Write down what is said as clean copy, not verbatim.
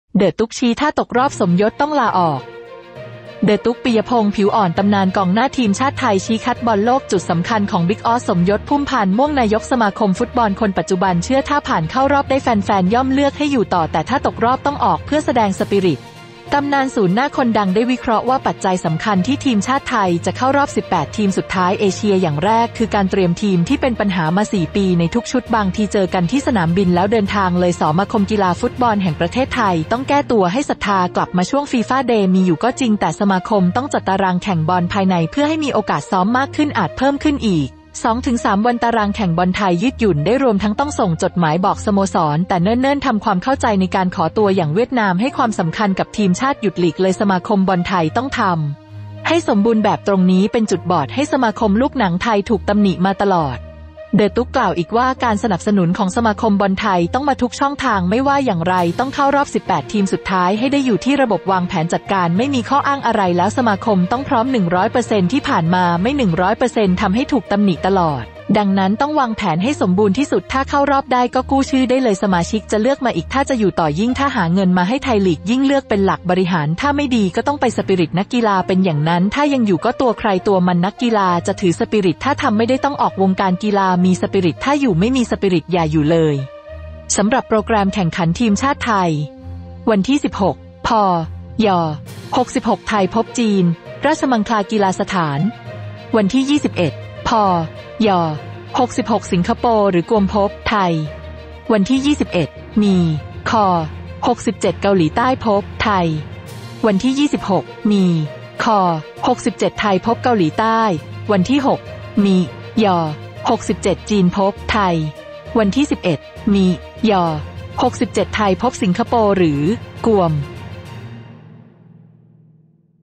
เดอะตุ๊กชี้ถ้าตกรอบสมยศต้องลาออกเดอะตุ๊ก ปิยพงษ์ผิวอ่อนตำนานกองหน้าทีมชาติไทยชี้คัดบอลโลกจุดสำคัญของบิ๊กออสสมยศพุ่มพันธ์ม่วงนายกสมาคมฟุตบอลคนปัจจุบันเชื่อถ้าผ่านเข้ารอบได้แฟนๆย่อมเลือกให้อยู่ต่อแต่ถ้าตกรอบต้องออกเพื่อแสดงสปิริตตำนานศูนย์หน้าคนดังได้วิเคราะห์ว่าปัจจัยสำคัญที่ทีมชาติไทยจะเข้ารอบ18ทีมสุดท้ายเอเชียอย่างแรกคือการเตรียมทีมที่เป็นปัญหามา4ปีในทุกชุดบางทีเจอกันที่สนามบินแล้วเดินทางเลยสมาคมกีฬาฟุตบอลแห่งประเทศไทยต้องแก้ตัวให้ศรัทธากลับมาช่วงฟีฟ่าเดย์มีอยู่ก็จริงแต่สมาคมต้องจัดตารางแข่งบอลภายในเพื่อให้มีโอกาสซ้อมมากขึ้นอาจเพิ่มขึ้นอีก2-3 วันตารางแข่งบอลไทยยืดหยุ่นได้รวมทั้งต้องส่งจดหมายบอกสโมสรแต่เนิ่นๆทำความเข้าใจในการขอตัวอย่างเวียดนามให้ความสำคัญกับทีมชาติหยุดหลีกเลยสมาคมบอลไทยต้องทำให้สมบูรณ์แบบตรงนี้เป็นจุดบอดให้สมาคมลูกหนังไทยถูกตำหนิมาตลอดเดอะตุ๊กกล่าวอีกว่าการสนับสนุนของสมาคมบอลไทยต้องมาทุกช่องทางไม่ว่าอย่างไรต้องเข้ารอบ18ทีมสุดท้ายให้ได้อยู่ที่ระบบวางแผนจัดการไม่มีข้ออ้างอะไรแล้วสมาคมต้องพร้อม 100% ที่ผ่านมาไม่ 100% ทำให้ถูกตำหนิตลอดดังนั้นต้องวางแผนให้สมบูรณ์ที่สุดถ้าเข้ารอบได้ก็กู้ชื่อได้เลยสมาชิกจะเลือกมาอีกถ้าจะอยู่ต่อยิ่งถ้าหาเงินมาให้ไทยลีกยิ่งเลือกเป็นหลักบริหารถ้าไม่ดีก็ต้องไปสปิริตนักกีฬาเป็นอย่างนั้นถ้ายังอยู่ก็ตัวใครตัวมันนักกีฬาจะถือสปิริตถ้าทำไม่ได้ต้องออกวงการกีฬามีสปิริตถ้าอยู่ไม่มีสปิริตอย่าอยู่เลยสำหรับโปรแกรมแข่งขันทีมชาติไทยวันที่16 พ.ย. 66ไทยพบจีนราชมังคลากีฬาสถานวันที่21 พ.ย. 66สิงคโปร์หรือกวมพบไทยวันที่21 มี ค. 67เกาหลีใต้พบไทยวันที่26 มี ค. 67ไทยพบเกาหลีใต้วันที่6 มี ย. 67จีนพบไทยวันที่11 มี ย. 67ไทยพบสิงคโปร์หรือกวม